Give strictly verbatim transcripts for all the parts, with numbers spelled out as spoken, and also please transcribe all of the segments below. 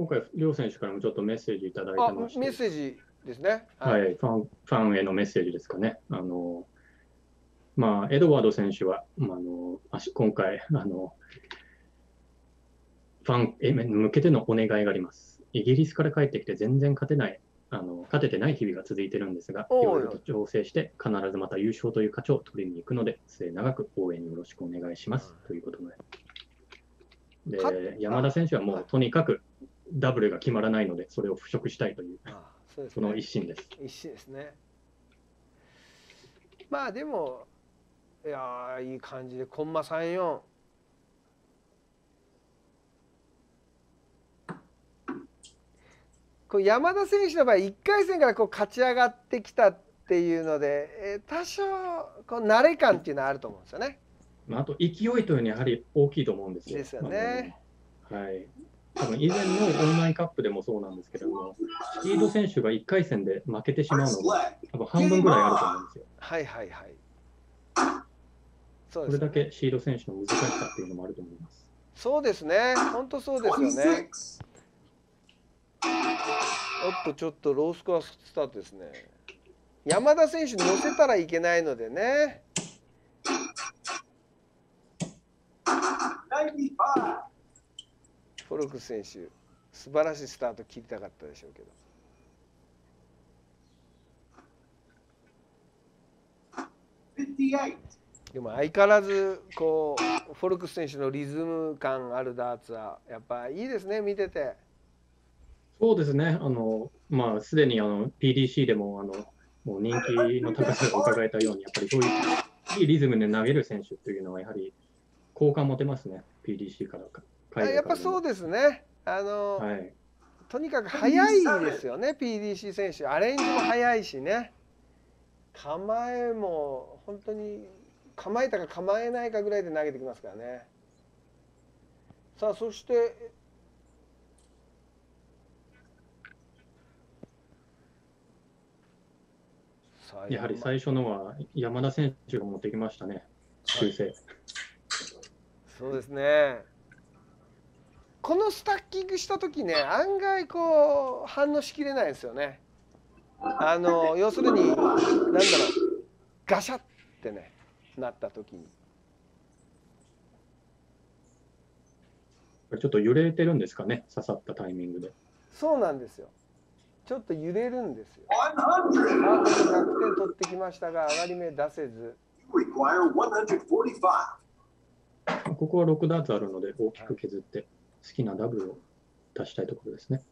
今回、両選手からもちょっとメッセージいただいてまして、 メッセージですね。 はい、はい、ファン、ファンへのメッセージですかね。あのまあ、エドワード選手は、まあ、あの今回あの、ファンへ向けてのお願いがあります。イギリスから帰ってきて全然勝てない、あの勝ててない日々が続いてるんですが、いろいろと調整して、必ずまた優勝という勝ちを取りに行くので、末永く応援よろしくお願いします、うん、ということで。で、山田選手はもうとにかくダブルが決まらないので、それを払拭したいという、ああそうですね、その一心です。 一心ですね。まあでも、いやいい感じで、コンマさんよん。こう山田選手の場合、いっかい戦からこう勝ち上がってきたっていうので、えー、多少こう慣れ感っていうのはあると思うんですよね。 まあ、あと勢いというのはやはり大きいと思うんですよ。 ですよね。 はい。多分以前のオンラインカップでもそうなんですけれども、シード選手がいっかい戦で負けてしまうのが多分半分ぐらいあると思うんですよ。 はいはいはい。 そうですね。これだけシード選手の難しさっていうのもあると思います。 そうですね。本当そうですよね。おっとちょっとロースコアスタートですね。山田選手乗せたらいけないのでね。フォルクス選手、素晴らしいスタート切りたかったでしょうけど。でも相変わらずこうフォルクス選手のリズム感あるダーツはやっぱいいですね、見てて。 そうですね、あのまあ、すでにあの ピーディーシー でもあのもう人気の高さが伺えたように、やっぱりそういういいリズムで投げる選手というのは、やはり好感持てますね、ピーディーシー からか。 やっぱそうですね。あの、はい、とにかく速いですよね、ピーディーシー 選手。アレンジも速いしね。構えも本当に構えたか構えないかぐらいで投げてきますからね。さあそしてやはり最初のは山田選手が持ってきましたね、修正。はい、 そうですね。このスタッキングした時ね、案外こう反応しきれないですよね。あの要するに何だろう、ガシャってねなった時に。 ちょっと揺れてるんですかね、刺さったタイミングで。 そうなんですよ。ちょっと揺れるんですよ。さあ、これひゃくてん取ってきましたが、上がり目出せず。 ここはろくダーツあるので、大きく削って、好きなダブルを出したいところですね。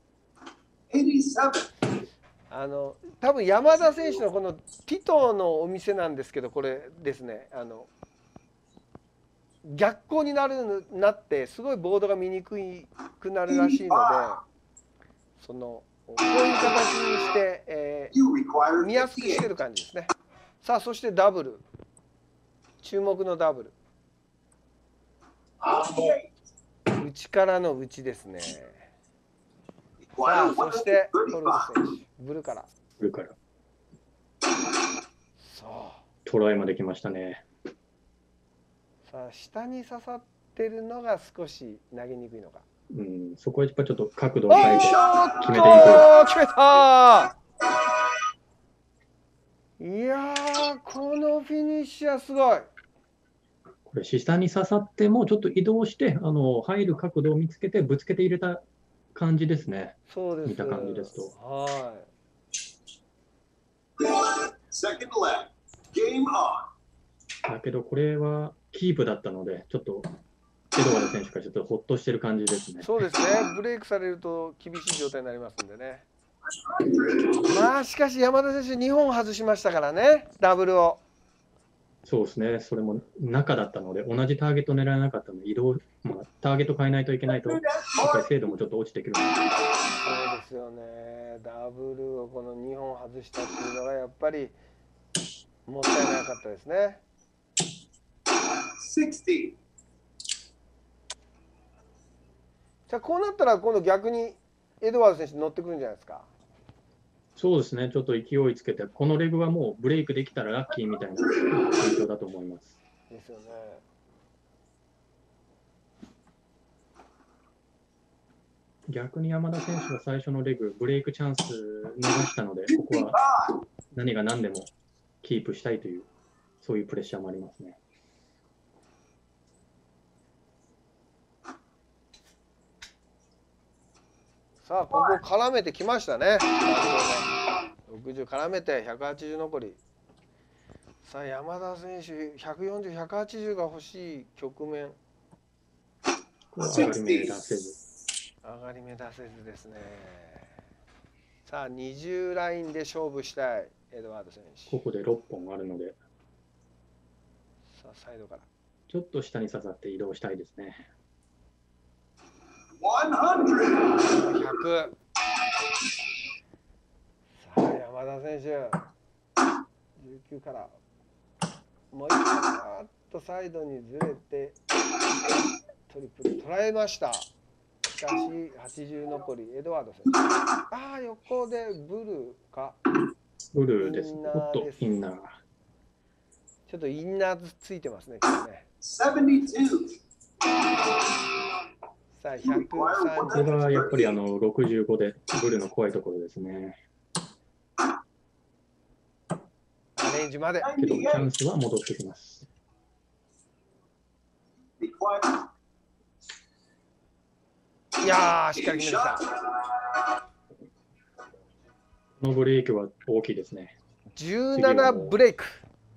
あの多分山田選手のこのティトーのお店なんですけど、これですね、あの逆光になるなってすごいボードが見にくいくなるらしいので、そのこういう形にして、えー、見やすくしてる感じですね。さあそしてダブル、注目のダブル、内からの内ですね。さあそしてフォルク選手、ブルから。 ブルから。 そう。 トライまで来ましたね。 さあ下に刺さってるのが少し投げにくいのか。 うん、そこはやっぱちょっと角度を変えて決めていく。決めたー。いやー、このフィニッシュはすごい。 これ下に刺さってもちょっと移動してあの入る角度を見つけてぶつけて入れた感じですね。 そうです。 見た感じですと。 はい。 だけどこれはキープだったので、ちょっとエドワード選手からちょっとほっとしてる感じですね。 そうですね。ブレイクされると厳しい状態になりますんでね。まあしかし山田選手にほん外しましたからね、ダブルを。 そうですね。それも中だったので、同じターゲット狙えなかったので、移動、まあ、ターゲット変えないといけないと、やっぱり精度もちょっと落ちてくる。そうですよね。ダブルをこのにほん外したっていうのがやっぱりもったいなかったですね。じゃあこうなったら今度逆にエドワード選手乗ってくるんじゃないですか。 そうですね、ちょっと勢いつけて、このレグはもうブレイクできたらラッキーみたいな環境だと思います。 ですよね。 逆に山田選手は最初のレグ、ブレイクチャンス逃したので、ここは何が何でもキープしたいという、そういうプレッシャーもありますね。 さあ、ここ絡めてきましたね。ろくじゅう絡めてひゃくはちじゅう残り。さあ、山田選手、ひゃくよんじゅう、ひゃくはちじゅうが欲しい局面。 上がり目出せず。 上がり目出せずですね。さあ、にじゅうラインで勝負したい、エドワード選手。 ここでろっぽんあるので、 さあ、サイドから。 ちょっと下に刺さって移動したいですね。 ひゃく。さあ、山田選手。じゅうきゅうから。もう一回、とサイドにずれて、トリプル捉えました。しかし、はちじゅう残り、エドワード選手。ああ、横でブルか。 ブルーです。おっと、インナー。 ちょっとインナーついてますね、今日ね。さあ、ひゃくさんじゅう。 これがやっぱりあのろくじゅうごでブルーの怖いところですね。 アレンジまで。 けど、チャンスは戻ってきます。 いやー、しっかり決めてきた。 このブレイクは大きいですね。 じゅうななブレイク。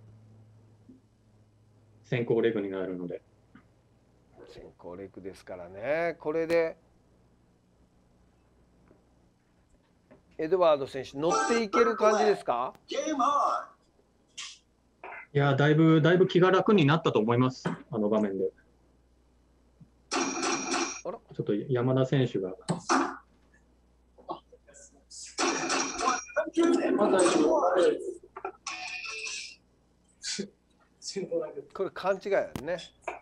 先行レグになるので。 先行レグですからね。これでエドワード選手乗っていける感じですか？ いや、だいぶだいぶ気が楽になったと思います。あの場面で。 あら、 ちょっと山田選手が。 これ勘違いだね。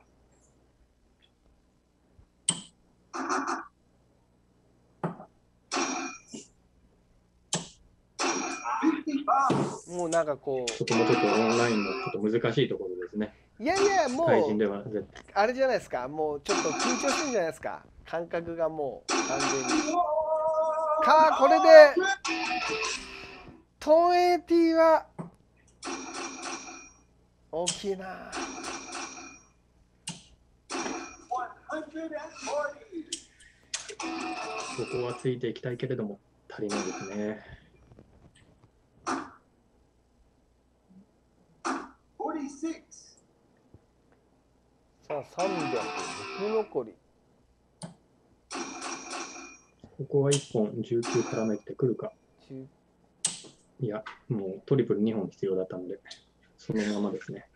もうなんかこう、 ちょっともうちょっとオンラインのちょっと難しいところですね。 いやいや、もう対人では絶対あれじゃないですか。もうちょっと緊張してるんじゃないですか。感覚がもう完全に。か、これでトンエイティは大きいな。 ここはついていきたいけれども足りないですね。 さあ、さんびゃくろく残り。 ここはいっぽんじゅうきゅう絡めてくるか。いや、もうトリプルにほん必要だったので、そのままですね。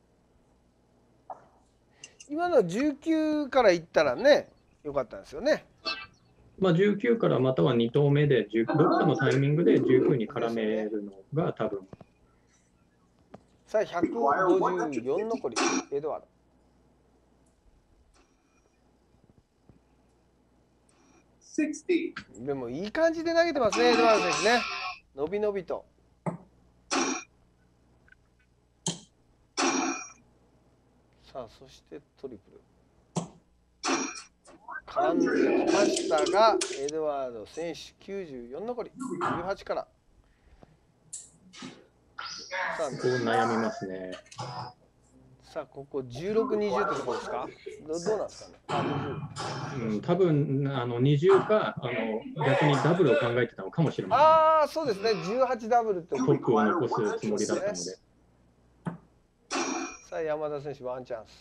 今のじゅうきゅうからいったらね、よかったんですよね。 まあ、じゅうきゅうからまたはに投目で、どっかのタイミングでじゅうきゅうに絡めるのが多分。 さあ、ひゃくごじゅうよん残り、エドワード。でもいい感じで投げてますね、エドワード選手ね。のびのびと。さあ、そしてトリプル。絡んできましたが、エドワード選手きゅうじゅうよん残り、じゅうはちから。 さあ、ここ悩みますね。 さあ、ここじゅうろく、にじゅうってところですか？ど, どうなんですかね。あ、 にじゅう。うん、多分あのにじゅうかあの逆にダブルを考えてたのかもしれません。 ああ、そうですね。じゅうはちダブルってトップを残すつもりだったので。 さあ、山田選手ワンチャンス。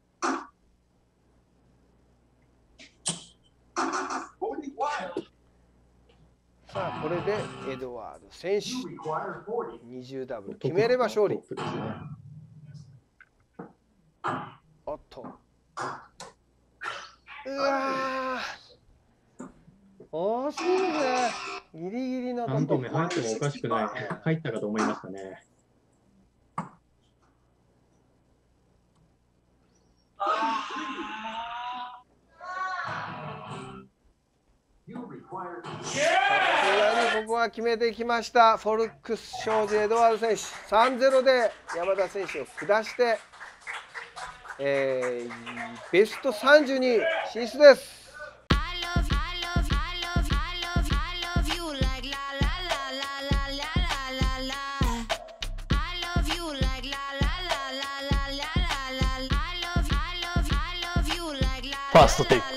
さあ、これでエドワード選手にじゅうダブル決めれば勝利。おっと、うわー、惜しいですね。ギリギリのところ。 さん投目入ってもおかしくない。入ったかと思いましたね。 ここは決めてきました。フォルクス商事エドワード選手 さんたいゼロ で山田選手を下して、えー、ベストさんじゅうに進出です。 ファーストテイク。